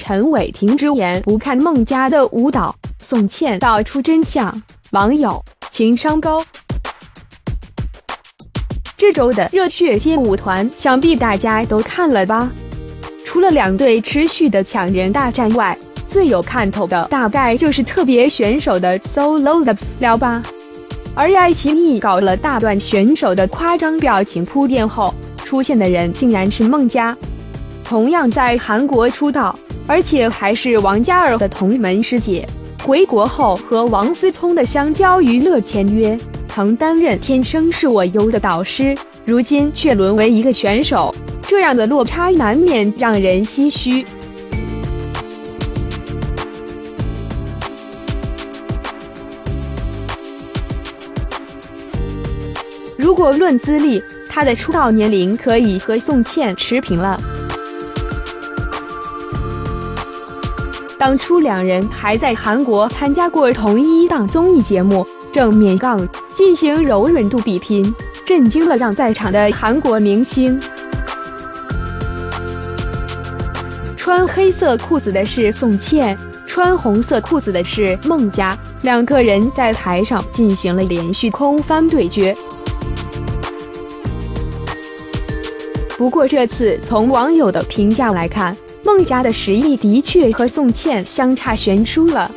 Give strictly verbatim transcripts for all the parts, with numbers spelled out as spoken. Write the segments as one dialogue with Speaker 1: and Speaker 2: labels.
Speaker 1: 陈伟霆直言不看孟佳的舞蹈，宋茜道出真相，网友情商高。这周的热血街舞团想必大家都看了吧？除了两队持续的抢人大战外，最有看头的大概就是特别选手的 solo 的了吧。而爱奇艺搞了大段选手的夸张表情铺垫后，出现的人竟然是孟佳。同样在韩国出道，而且还是王嘉尔的同门师姐，回国后和王思聪的香蕉娱乐签约，曾担任《天生是我优》的导师，如今却沦为一个选手，这样的落差难免让人唏嘘。如果论资历，他的出道年龄可以和宋茜持平了。当初两人还在韩国参加过同一档综艺节目《正面杠》，进行柔韧度比拼，震惊了让在场的韩国明星。穿黑色裤子的是宋茜，穿红色裤子的是孟佳，两个人在台上进行了连续空翻对决。不过这次从网友的评价来看，孟佳的实力的确和宋茜相差悬殊了。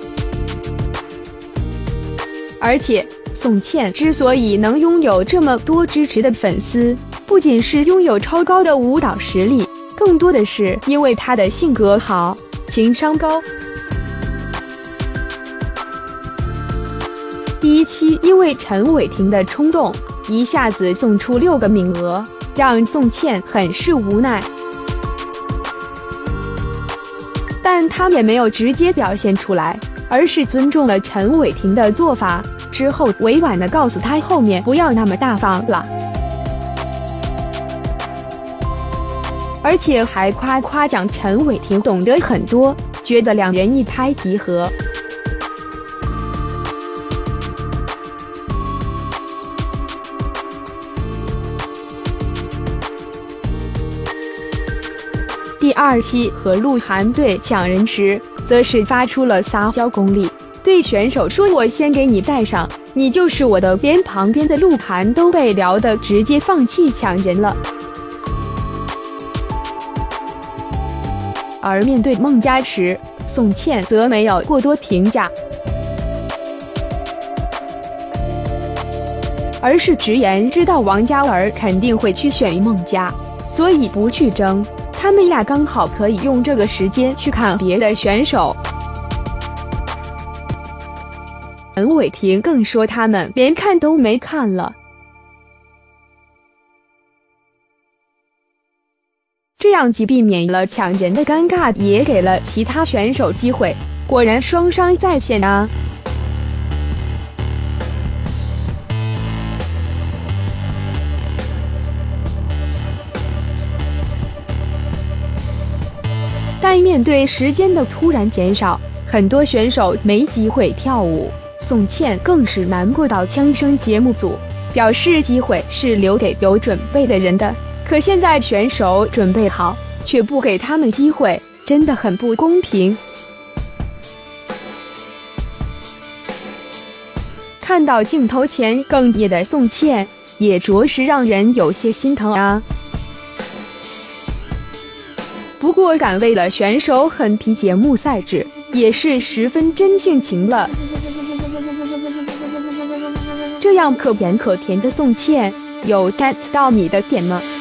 Speaker 1: 而且宋茜之所以能拥有这么多支持的粉丝，不仅是拥有超高的舞蹈实力，更多的是因为她的性格好，情商高。第一期因为陈伟霆的冲动，一下子送出六个名额，让宋茜很是无奈。但他也没有直接表现出来，而是尊重了陈伟霆的做法，之后委婉地告诉他后面不要那么大方了，而且还夸夸奖陈伟霆懂得很多，觉得两人一拍即合。第二期和鹿晗队抢人时，则是发出了撒娇功力，对选手说：“我先给你戴上，你就是我的边。”旁边的鹿晗都被聊得直接放弃抢人了。而面对孟佳时，宋茜则没有过多评价，而是直言知道王嘉尔肯定会去选孟佳，所以不去争。他们俩刚好可以用这个时间去看别的选手。陈伟霆更说他们连看都没看了。这样既避免了抢人的尴尬，也给了其他选手机会。果然双商在线啊！但面对时间的突然减少，很多选手没机会跳舞，宋茜更是难过到枪声节目组，表示机会是留给有准备的人的，可现在选手准备好，却不给他们机会，真的很不公平。看到镜头前哽咽的宋茜，也着实让人有些心疼啊。不过敢为了选手狠批节目赛制，也是十分真性情了。这样可盐可甜的宋茜，有 get 到你的点吗？